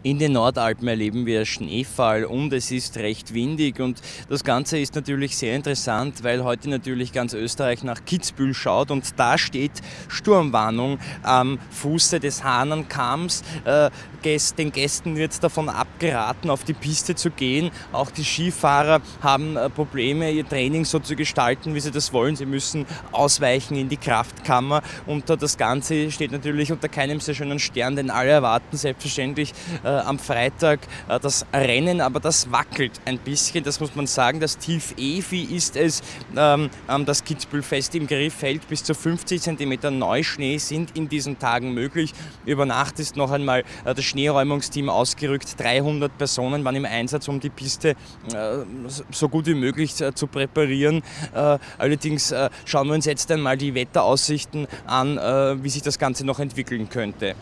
In den Nordalpen erleben wir Schneefall und es ist recht windig und das Ganze ist natürlich sehr interessant, weil heute natürlich ganz Österreich nach Kitzbühel schaut und da steht Sturmwarnung am Fuße des Hahnenkamms. Den Gästen wird davon abgeraten, auf die Piste zu gehen. Auch die Skifahrer haben Probleme, ihr Training so zu gestalten, wie sie das wollen. Sie müssen ausweichen in die Kraftkammer und das Ganze steht natürlich unter keinem sehr schönen Stern, denn alle erwarten selbstverständlich am Freitag das Rennen, aber das wackelt ein bisschen, das muss man sagen. Das Tief Evi ist es, das Kitzbühelfest im Griff hält, bis zu 50 cm Neuschnee sind in diesen Tagen möglich. Über Nacht ist noch einmal das Schneeräumungsteam ausgerückt, 300 Personen waren im Einsatz, um die Piste so gut wie möglich zu präparieren. Allerdings schauen wir uns jetzt einmal die Wetteraussichten an, wie sich das Ganze noch entwickeln könnte.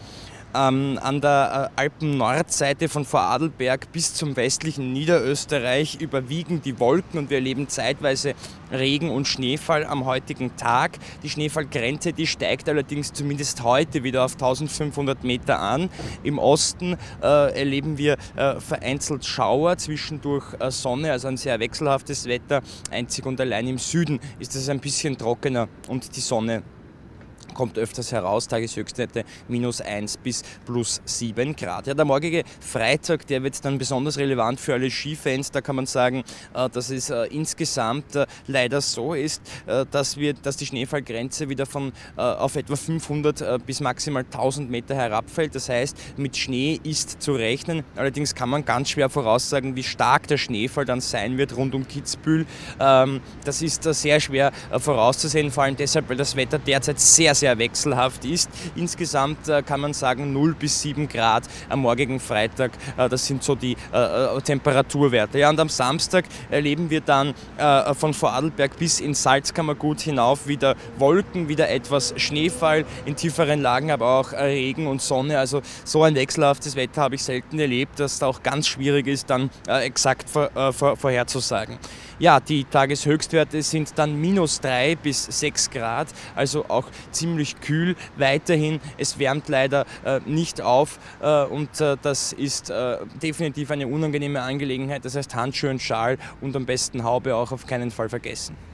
An der Alpen-Nordseite von Vorarlberg bis zum westlichen Niederösterreich überwiegen die Wolken und wir erleben zeitweise Regen und Schneefall am heutigen Tag. Die Schneefallgrenze, die steigt allerdings zumindest heute wieder auf 1500 Meter an. Im Osten erleben wir vereinzelt Schauer, zwischendurch Sonne, also ein sehr wechselhaftes Wetter. Einzig und allein im Süden ist es ein bisschen trockener und die Sonne kommt öfters heraus, Tageshöchstwerte -1 bis +7 Grad. Ja, der morgige Freitag, der wird dann besonders relevant für alle Skifans. Da kann man sagen, dass es insgesamt leider so ist, dass die Schneefallgrenze wieder auf etwa 500 bis maximal 1000 Meter herabfällt. Das heißt, mit Schnee ist zu rechnen. Allerdings kann man ganz schwer voraussagen, wie stark der Schneefall dann sein wird rund um Kitzbühel. Das ist sehr schwer vorauszusehen, vor allem deshalb, weil das Wetter derzeit sehr wechselhaft ist. Insgesamt kann man sagen 0 bis 7 Grad am morgigen Freitag. Das sind so die Temperaturwerte. Ja, und am Samstag erleben wir dann von Vorarlberg bis ins Salzkammergut hinauf wieder Wolken, wieder etwas Schneefall, in tieferen Lagen aber auch Regen und Sonne. Also so ein wechselhaftes Wetter habe ich selten erlebt, dass es auch ganz schwierig ist, dann exakt vorherzusagen. Ja, die Tageshöchstwerte sind dann -3 bis 6 Grad, also auch ziemlich kühl. Weiterhin, es wärmt leider nicht auf und das ist definitiv eine unangenehme Angelegenheit. Das heißt Handschuhe und Schal und am besten Haube auch auf keinen Fall vergessen.